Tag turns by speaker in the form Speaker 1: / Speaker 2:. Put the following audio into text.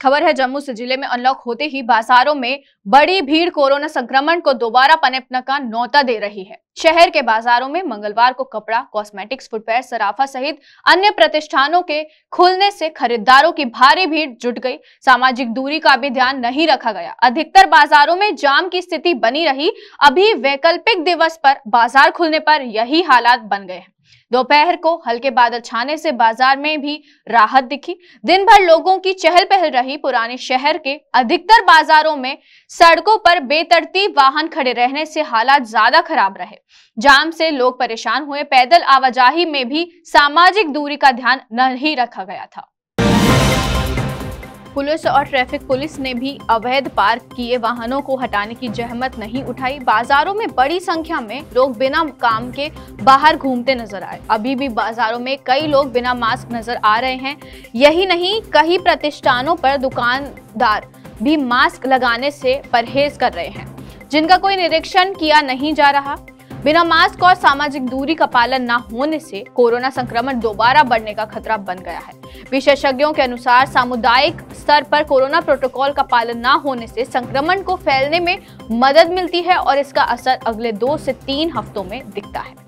Speaker 1: खबर है जम्मू से। जिले में अनलॉक होते ही बाजारों में बड़ी भीड़ कोरोना संक्रमण को दोबारा पनपने का न्योता दे रही है। शहर के बाजारों में मंगलवार को कपड़ा, कॉस्मेटिक्स, फुटवेयर, सराफा सहित अन्य प्रतिष्ठानों के खुलने से खरीदारों की भारी भीड़ जुट गई। सामाजिक दूरी का भी ध्यान नहीं रखा गया। अधिकतर बाजारों में जाम की स्थिति बनी रही। अभी वैकल्पिक दिवस पर बाजार खुलने पर यही हालात बन गए हैं। दोपहर को हल्के बादल छाने से बाजार में भी राहत दिखी। दिन भर लोगों की चहल पहल रही। पुराने शहर के अधिकतर बाजारों में सड़कों पर बेतरतीब वाहन खड़े रहने से हालात ज्यादा खराब रहे। जाम से लोग परेशान हुए। पैदल आवाजाही में भी सामाजिक दूरी का ध्यान नहीं रखा गया था। पुलिस और ट्रैफिक पुलिस ने भी अवैध पार्क किए वाहनों को हटाने की जहमत नहीं उठाई। बाजारों में बड़ी संख्या में लोग बिना काम के बाहर घूमते नजर आए। अभी भी बाजारों में कई लोग बिना मास्क नजर आ रहे हैं। यही नहीं, कई प्रतिष्ठानों पर दुकानदार भी मास्क लगाने से परहेज कर रहे हैं, जिनका कोई निरीक्षण किया नहीं जा रहा। बिना मास्क और सामाजिक दूरी का पालन न होने से कोरोना संक्रमण दोबारा बढ़ने का खतरा बन गया है। विशेषज्ञों के अनुसार सामुदायिक स्तर पर कोरोना प्रोटोकॉल का पालन न होने से संक्रमण को फैलने में मदद मिलती है और इसका असर अगले 2 से 3 हफ्तों में दिखता है।